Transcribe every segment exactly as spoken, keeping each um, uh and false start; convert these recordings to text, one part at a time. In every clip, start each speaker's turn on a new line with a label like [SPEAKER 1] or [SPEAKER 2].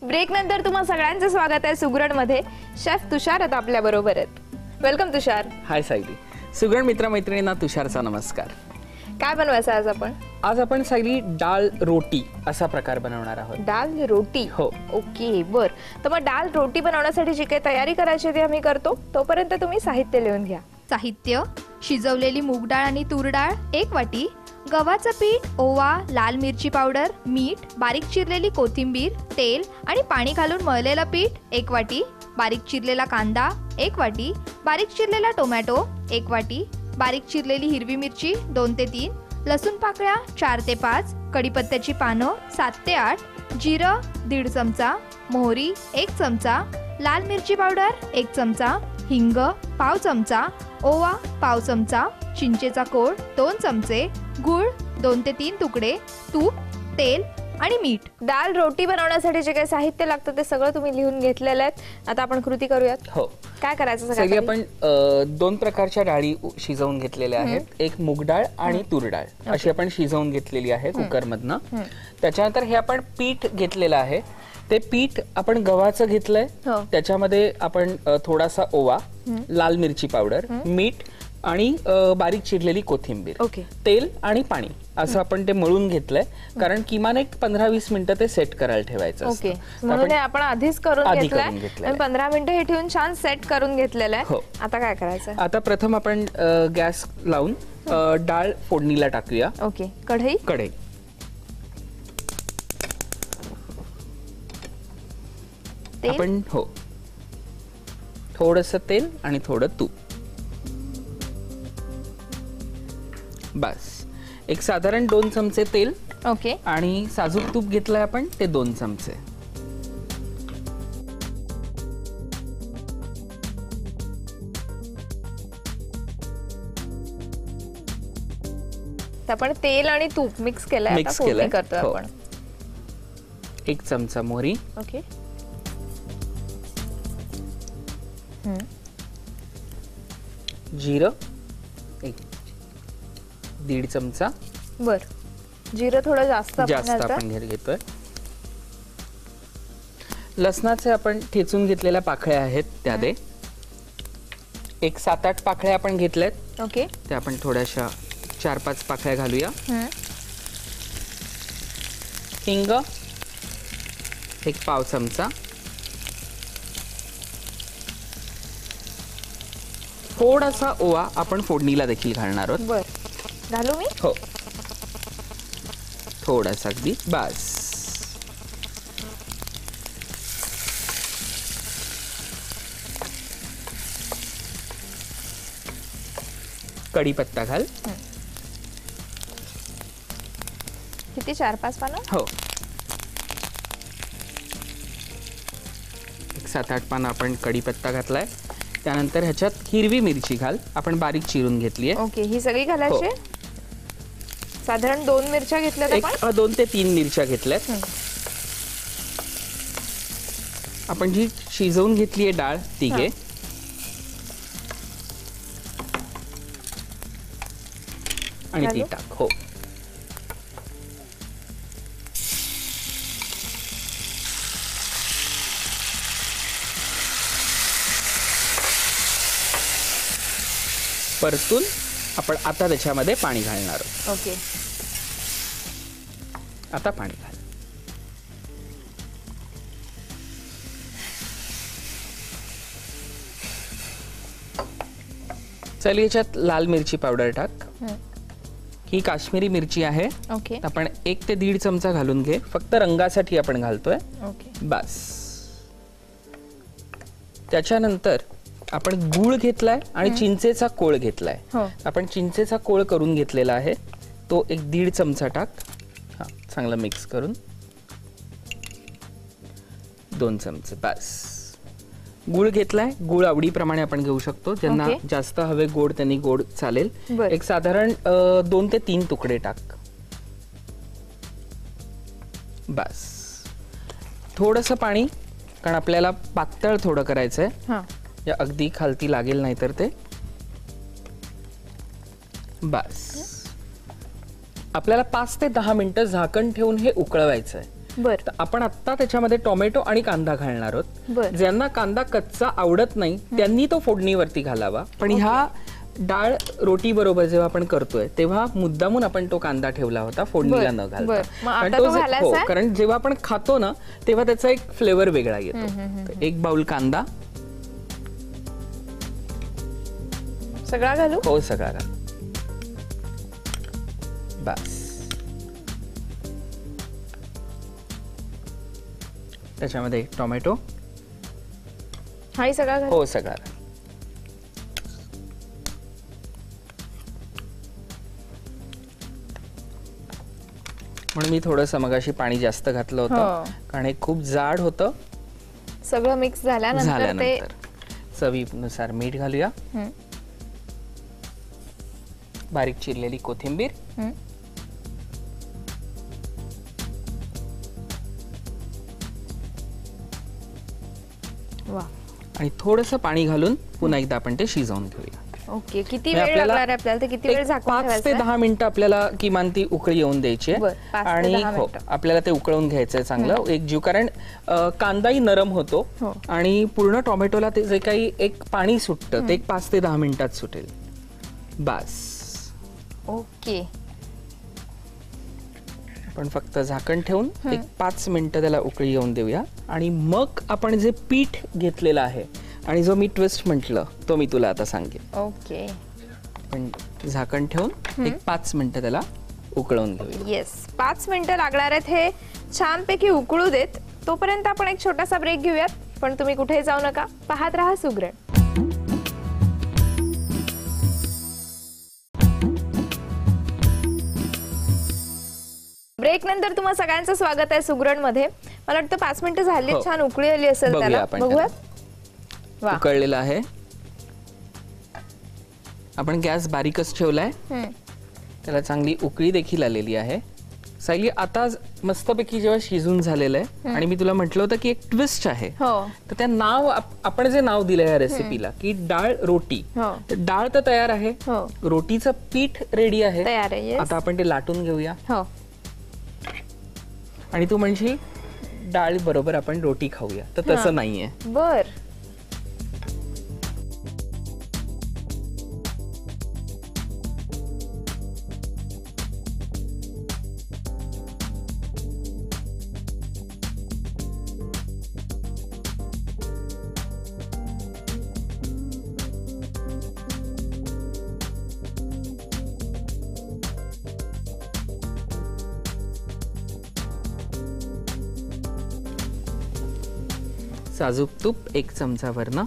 [SPEAKER 1] Break नंतर तुम्हा सगळ्यांचं स्वागत आहे सुगरण मध्ये। शेफ तुषार आता आपल्या बरोबर आहेत। वेलकम तुषार।
[SPEAKER 2] हाय सायली। सुगरण मित्र मैत्रिणींना तुषारचा नमस्कार।
[SPEAKER 1] काय बनवायचं आज आपण?
[SPEAKER 2] आज आपण सायली डाळ रोटी असा प्रकार बनवणार आहोत।
[SPEAKER 1] डाळ रोटी?
[SPEAKER 2] हो।
[SPEAKER 1] ओके बर। तर मग डाळ रोटी बनवण्यासाठी जी काही तयारी करायची ती आम्ही करतो, तोपर्यंत तुम्ही साहित्य लिहून घ्या।
[SPEAKER 3] साहित्य: शिजवलेली मूग डाळ आणि तूर डाळ एक वाटी, गव्हाचं पीठ, ओवा, लाल मिरची पावडर, मीठ, बारीक चिरलेली कोथिंबीर, तेल आणि पाणी घालून मळलेलं पीठ एक वाटी, बारीक चिरलेला कांदा एक वाटी, बारीक चिरलेला टोमॅटो एक वाटी, बारीक चिरलेली हिरवी मिरची दोन ते तीन, लसूण पाकळ्या चार ते पाच, कढीपत्त्याची पानं सात ते आठ, जिरं दीड चमचा, मोहरी एक चमचा, लाल मिरची पावडर एक चमचा, हिंग पाव चमचा, ओवा पाव चमचा, चिंचेचा कोळ दोन चमचे, गूळ दोन ते तीन तुकडे, तूप, तेल आणि मीठ।
[SPEAKER 1] डाळ रोटी बनवण्यासाठी जे काही साहित्य लागतं ते सगळं तुम्ही लिहून घेतलेलं आहे। आता आपण कृती करूयात।
[SPEAKER 2] हो।
[SPEAKER 1] काय करायचं?
[SPEAKER 2] सगळे आपण दोन प्रकारच्या डाळी शिजवून घेतलेल्या आहेत, एक मूग डाळ आणि तूर डाळ अशी आपण शिजवून घेतलेली आहे कुकर मधनं। त्याच्यानंतर हे आपण पीठ घेतलेलं आहे, ते पीठ आपण गव्हाचं घेतलंय, त्याच्यामध्ये आपण थोडासा ओवा, लाल मिरची पावडर, मीठ आणि बारीक चिरलेली कोथिंबीर, तेल आणि पाणी असं आपण ते मळून घेतलंय, कारण किमान एक पंधरा वीस मिनिटं ते सेट करायला ठेवायचं असतं।
[SPEAKER 1] म्हणून आपण आधीच करून घेतलंय, पंधरा मिनिटं हे ठेवून छान सेट करून घेतलेलं आहे। आता काय करायचं? आता
[SPEAKER 2] प्रथम आपण गॅस लावून डाळ फोडणीला टाकूया।
[SPEAKER 1] ओके। कढई
[SPEAKER 2] कढई आपण हो थोडंसं तेल आणि थोडं तूप, बस एक साधारण दोन चमचे तेल।
[SPEAKER 1] ओके।
[SPEAKER 2] आणि साजूक तूप घेतलंय आपण, ते दोन चमचे।
[SPEAKER 1] आपण तेल आणि तूप मिक्स केलंय,
[SPEAKER 2] मिक्स केलंय
[SPEAKER 1] करतोय आपण।
[SPEAKER 2] एक चमचा मोहरी,
[SPEAKER 1] ओके,
[SPEAKER 2] जिरं एक दीड चमचा।
[SPEAKER 1] बर, जिरं थोडं जास्त
[SPEAKER 2] जास्त आपण घेतोय। लसणाचे आपण ठेचून घेतलेल्या पाकळ्या आहेत त्या दे, एक सात आठ पाकळ्या आपण घेतल्यात।
[SPEAKER 1] ओके।
[SPEAKER 2] ते आपण थोड्याशा चार पाच पाकळ्या घालूया। हिंग एक पाव चमचा, थोडासा ओवा आपण फोडणीला देखील घालणार आहोत।
[SPEAKER 1] बर, घालू मी?
[SPEAKER 2] हो, थोडासा अगदी बस। कढीपत्ता घाल।
[SPEAKER 1] किती? चार पाच पानं?
[SPEAKER 2] हो, एक सात आठ पानं आपण कढीपत्ता घातलाय। त्यानंतर ह्याच्यात हिरवी मिरची घाल, आपण बारीक चिरून घेतली आहे।
[SPEAKER 1] ओके, ही सगळी घालायची? साधारण दोन मिरच्या घेतल्यात आपण,
[SPEAKER 2] दोन ते तीन मिरच्या घेतल्यात। आपण जी शिजवून घेतली आहे डाळ ती घे आणि ती टाक। हो, परतून आपण आता त्याच्यामध्ये पाणी घालणार आहोत।
[SPEAKER 1] ओके,
[SPEAKER 2] आता पाणी घाल। चल, याच्यात लाल मिरची पावडर टाक। ही काश्मीरी मिरची आहे।
[SPEAKER 1] ओके।
[SPEAKER 2] आपण एक ते दीड चमचा घालून घे, फक्त रंगासाठी आपण घालतोय।
[SPEAKER 1] ओके,
[SPEAKER 2] बस। त्याच्यानंतर आपण गूळ घेतलाय आणि चिंचेचा कोळ घेतलाय। आपण चिंचेचा कोळ करून घेतलेला आहे, तो एक दीड चमचा टाक। हा, चांगलं मिक्स करून दोन चमचे बस। गूळ घेतलाय, गूळ आवडीप्रमाणे आपण घेऊ शकतो, ज्यांना जास्त हवे गोड त्यांनी गोड चालेल। एक साधारण दोन ते तीन तुकडे टाक, बस। थोडंसं पाणी, कारण आपल्याला पातळ थोडं करायचंय, या अगदी खालती लागेल नाही तर ते, बस। आपल्याला पाच ते दहा मिनिटं झाकण ठेवून हे उकळवायचं आहे।
[SPEAKER 1] बरं.
[SPEAKER 2] आपण आता त्याच्यामध्ये टोमॅटो आणि कांदा घालणार आहोत.
[SPEAKER 1] बरं.
[SPEAKER 2] ज्यांना कांदा कच्चा आवडत नाही त्यांनी तो फोडणीवरती घालावा, पण ह्या डाळ रोटी बरोबर जेव्हा आपण करतोय तेव्हा मुद्दामून आपण तो कांदा ठेवला होता फोडणीला न घालता. कारण तो जे- हो, कारण जेव्हा आपण खातो ना तेव्हा त्याचा एक फ्लेवर वेगळा येतो. तर एक बाउल कांदा
[SPEAKER 1] सगळा घालू.
[SPEAKER 2] हो सगळा घाल. बस. त्याच्यामध्ये टोमॅटो.
[SPEAKER 1] हा सगळा घालू.
[SPEAKER 2] हो सगळा. म्हणून मी थोडंसं मगाशी पाणी जास्त घातलं होतं, कारण हे खूप जाड होतं.
[SPEAKER 1] सगळं मिक्स झाल्यानंतर ते
[SPEAKER 2] चवीनुसार मीठ घालूया. बारीक चिरलेली कोथिंबीर.
[SPEAKER 1] वा.
[SPEAKER 2] आणि थोडंसं पाणी घालून पुन्हा एकदा आपण ते शिजवून घेऊया.
[SPEAKER 1] ओके. किती वेळ लागणार आहे आपल्याला? ते किती वेळ झाकून ठेवायचं?
[SPEAKER 2] पाच ते दहा मिनिटं आपल्याला किमान ती उकळी येऊन द्यायची आहे. आणि हो आपल्याला ते उकळून घ्यायचंय चांगलं एकजीव, कारण कांदाही नरम होतो आणि पूर्ण टोमॅटोला ते जे काही एक पाणी सुटतं ते एक पाच ते दहा मिनिटात सुटेल. बस.
[SPEAKER 1] ओके.
[SPEAKER 2] आपण फक्त झाकण ठेवून एक पाच मिनिटं त्याला उकळी येऊन देऊया आणि मग आपण जे पीठ घेतलेलं आहे आणि जो मी ट्विस्ट म्हटलं तो मी तुला आता सांगेन.
[SPEAKER 1] ओके.
[SPEAKER 2] पण झाकण ठेवून एक पाच मिनिटं त्याला उकळवून घेऊया.
[SPEAKER 1] येस. पाच मिनिटं लागणार आहेत. हे छानपैकी उकळू देत. तोपर्यंत आपण एक छोटासा ब्रेक घेऊयात. पण तुम्ही कुठेही जाऊ नका, पाहत राहा सुगरण. ब्रेक नंतर तुम्हा सगळ्यांचं स्वागत आहे सुगरण मध्ये. मला वाटतं पाच मिनिटं झाली, छान उकळी आली असेल त्याला. बघूया.
[SPEAKER 2] उकळलेला आहे. आपण गॅस बारीकच ठेवलाय. त्याला चांगली उकळी देखील आलेली आहे. सायली आता मस्तपैकी जेव्हा शिजून झालेलं आहे आणि मी तुला म्हटलं होतं की एक ट्विस्ट आहे, तर त्या नाव आपण जे नाव दिलंय या रेसिपीला की डाळ रोटी, डाळ तर तयार आहे, रोटीचं पीठ रेडी आहे. आता आपण ते लाटून घेऊया. आणि तू म्हणशील डाळ बरोबर आपण रोटी खाऊया, तर तसं नाहीये.
[SPEAKER 1] बर.
[SPEAKER 2] साजूक तूप एक चमचा भरणं.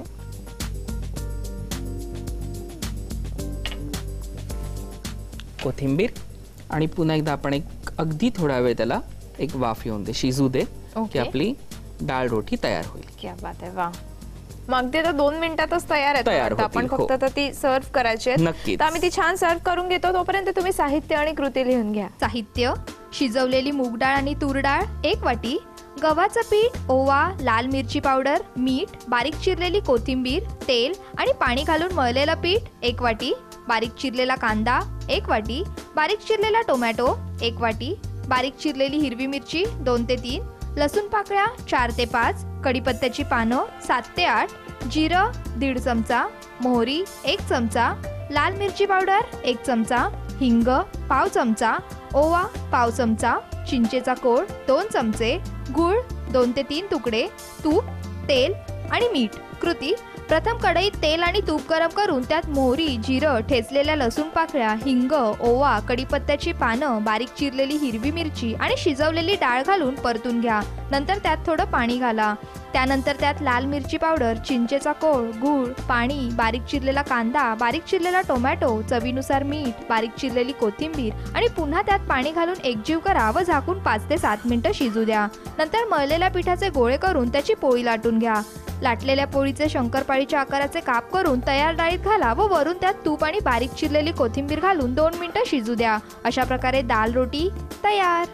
[SPEAKER 2] कोथिंबीर. आणि पुन्हा एकदा आपण एक अगदी थोडा वेळ त्याला एक वाफ येऊन दे, शिजू दे, की आपली डाळ रोटी तयार होईल.
[SPEAKER 1] क्या बात आहे. वा. मग ते तर दोन मिनिटातच तयार आहे.
[SPEAKER 2] तयार
[SPEAKER 1] आपण फक्त तर ती सर्व करायची आहे.
[SPEAKER 2] नक्कीच.
[SPEAKER 1] तर आम्ही ती छान सर्व करून घेतो. तोपर्यंत तुम्ही साहित्य आणि कृती लिहून घ्या.
[SPEAKER 3] साहित्य: शिजवलेली मूग डाळ आणि तूर डाळ एक वाटी, गव्हाचं पीठ, ओवा, लाल मिरची पावडर, मीठ, बारीक चिरलेली कोथिंबीर, तेल आणि पाणी घालून मळलेलं पीठ एक वाटी, बारीक चिरलेला कांदा एक वाटी, बारीक चिरलेला टोमॅटो एक वाटी, बारीक चिरलेली हिरवी मिरची दोन ते तीन, लसूण पाकळ्या चार ते पाच, कढीपत्त्याची पानं सात ते आठ, जिरं दीड चमचा, मोहरी एक चमचा, लाल मिरची पावडर एक चमचा, हिंग पाव चमचा, ओवा पाव चमचा, चिंचेचा कोळ दोन चमचे, गूळ दोन ते तीन तुकडे, तूप, तेल आणि मीठ. कृती: प्रथम कढईत तेल आणि तूप गरम करून त्यात मोहरी, जिरं, ठेचलेल्या लसूण पाकळ्या, हिंग, ओवा, कढीपत्त्याची पानं, बारीक चिरलेली हिरवी मिरची आणि शिजवलेली डाळ घालून परतून घ्या. नंतर त्यात थोडं पाणी घाला. त्यानंतर त्यात लाल मिरची पावडर, चिंचेचा कोळ, गूळ, पाणी, बारीक चिरलेला कांदा, बारीक चिरलेला टोमॅटो, चवीनुसार मीठ, बारीक चिरलेली कोथिंबीर आणि पुन्हा त्यात पाणी घालून एकजीव करा व झाकून पाच ते सात मिनिटं शिजू द्या. नंतर मळलेल्या पिठाचे गोळे करून त्याची पोळी लाटून घ्या. लाटलेल्या पोळीचे शंकरपाळीच्या आकाराचे काप करून तयार डाळीत घाला व वरून त्यात तूप आणि बारीक चिरलेली कोथिंबीर घालून दोन मिनिटं शिजू द्या. अशा प्रकारे दाल रोटी तयार.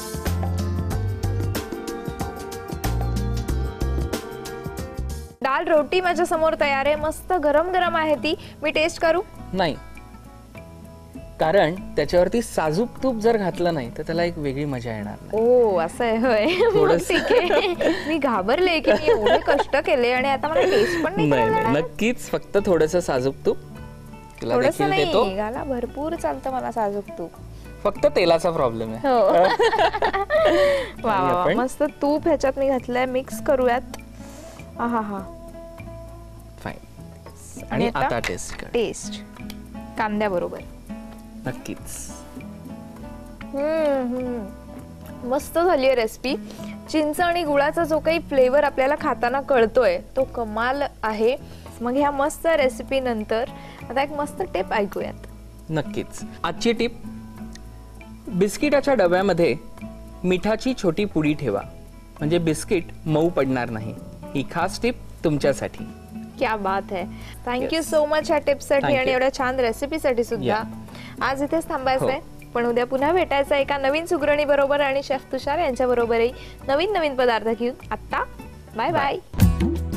[SPEAKER 1] दाल रोटी माझ्या समोर तयार आहे. मस्त गरम गरम आहे ती. मी टेस्ट करू?
[SPEAKER 2] नाही. कारण त्याच्यावरती साजूक तूप जर घातलं नाही तर त्याला एक वेगळी मजा येणार नाही.
[SPEAKER 1] ओ असं आहे होय. मग
[SPEAKER 2] थोडंसं.
[SPEAKER 1] ठीक आहे. मी घाबरले की मी एवढे कष्ट केले आणि आता मला टेस्ट पण नाही
[SPEAKER 2] नाही
[SPEAKER 1] कळणार
[SPEAKER 2] नाही
[SPEAKER 1] आहे.
[SPEAKER 2] नक्कीच फक्त थोडस साजूक तूप तुला
[SPEAKER 1] थोडंसं
[SPEAKER 2] देखील देतो.
[SPEAKER 1] नाही घाला, भरपूर चालतं मला साजूक तूप.
[SPEAKER 2] फक्त तेलाचा प्रॉब्लेम आहे.
[SPEAKER 1] हो. वा वा वा.
[SPEAKER 2] आपण-
[SPEAKER 1] मस्त तूप ह्याच्यात मी घातलंय, मिक्स करूयात. हा हा
[SPEAKER 2] फाईन.
[SPEAKER 1] आणि
[SPEAKER 2] आणि
[SPEAKER 1] आता
[SPEAKER 2] आता टेस्ट कर.
[SPEAKER 1] टेस्ट कांद्या बरोबर.
[SPEAKER 2] नक्कीच.
[SPEAKER 1] मस्त झाली आहे रेसिपी. चिंच आणि गुळाचा जो काही फ्लेवर आपल्याला खाताना कळतोय तो कमाल आहे. मग ह्या मस्त रेसिपी नंतर आता एक मस्त टिप ऐकूयात.
[SPEAKER 2] नक्कीच. आजची टिप, बिस्किटाच्या डब्यामध्ये मिठाची छोटी पुडी ठेवा म्हणजे बिस्किट मऊ पडणार नाही. ही खास टिप तुमच्यासाठी.
[SPEAKER 1] क्या बात है. Thank you
[SPEAKER 2] Yes.
[SPEAKER 1] सो मच ह्या टिप्ससाठी
[SPEAKER 2] Thank
[SPEAKER 1] आणि
[SPEAKER 2] you.
[SPEAKER 1] एवढ्या छान रेसिपीसाठी सुद्धा. आज इथेच थांबायचंय,
[SPEAKER 2] हो.
[SPEAKER 1] पण उद्या पुन्हा भेटायचं एका नवीन सुगरणी बरोबर आणि शेफ तुषार यांच्या बरोबरही नवीन नवीन पदार्थ घेऊन. आता बाय बाय.